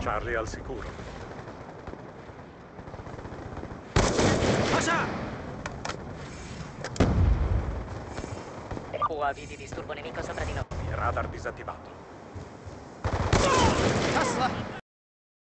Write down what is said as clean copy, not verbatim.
Charlie al sicuro. Cosa? UAV di disturbo nemico sopra di noi. Radar disattivato. Asla!